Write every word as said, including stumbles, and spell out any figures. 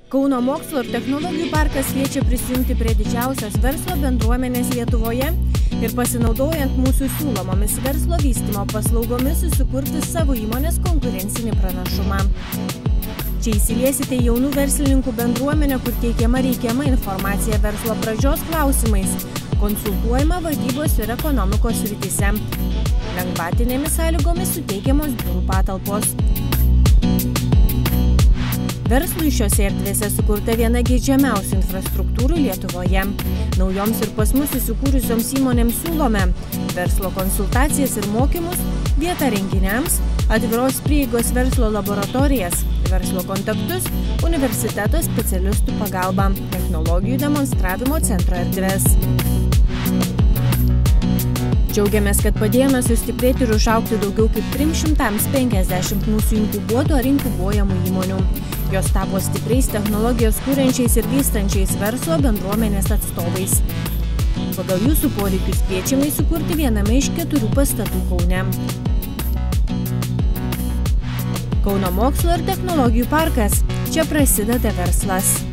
Kauno mokslo ir technologijų parkas kviečia prisijungti prie didžiausios verslo bendruomenės Lietuvoje ir pasinaudojant mūsų siūlomomis verslo vystymo paslaugomis susikurti savo įmonės konkurencinį pranašumą. Čia įsiliesite jaunų verslininkų bendruomenę, kur teikiama reikiama informacija verslo pradžios klausimais, konsultuojama vadybos ir ekonomikos srityse. Lengvatinėmis sąlygomis suteikiamos biurų patalpos. Verslui šiose erdvėse sukurta viena geidžiamiausių infrastruktūrų Lietuvoje. Naujoms ir pas mus įsikūrusioms įmonėms siūlome verslo konsultacijas ir mokymus, vietą renginiams, atviros prieigos verslo laboratorijas, verslo kontaktus, universiteto specialistų pagalbą, technologijų demonstravimo centro erdvės. Džiaugiamės, kad padėjome sustiprėti ir užaugti daugiau kaip trims šimtams penkiasdešimt mūsų inkubuotų ar inkubuojamų įmonių. Jos tapo stipriais technologijos kūrenčiais ir vystančiais verslo bendruomenės atstovais. Pagal jūsų poreikius kviečiame įsikurti viename iš keturių pastatų Kaune. Kauno mokslo ir technologijų parkas. Čia prasideda verslas.